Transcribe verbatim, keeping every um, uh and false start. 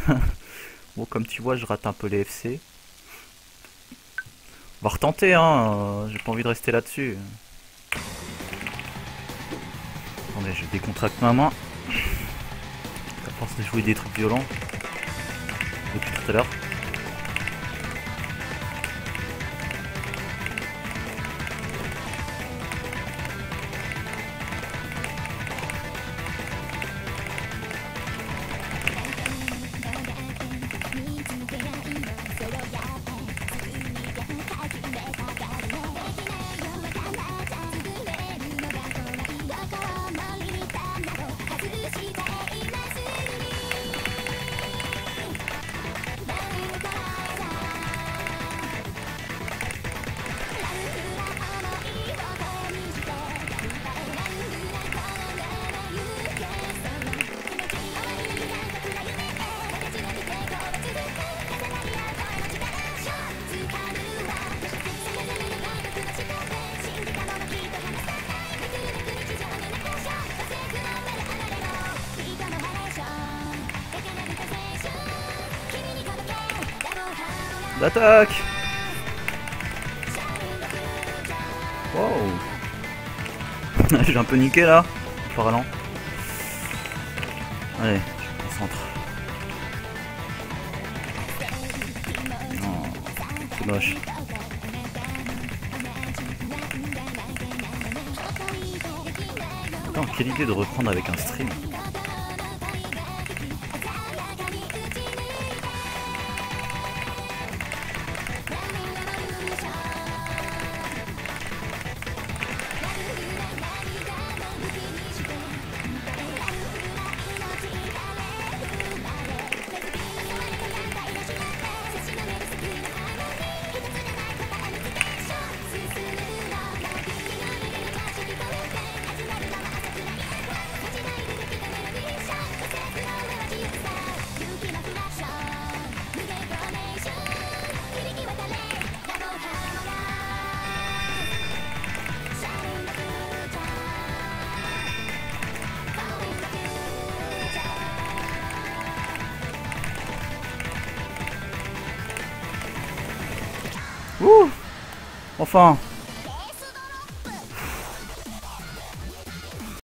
Bon, comme tu vois, je rate un peu les F C. On va retenter, hein. euh, J'ai pas envie de rester là-dessus. Attendez, je décontracte ma main. À force de jouer des trucs violents. Depuis tout à l'heure. L'attaque. Wow. J'ai un peu niqué là, en parlant. Allez, je me concentre. Non, c'est moche. Attends, quelle idée de reprendre avec un stream. Ouh. Enfin.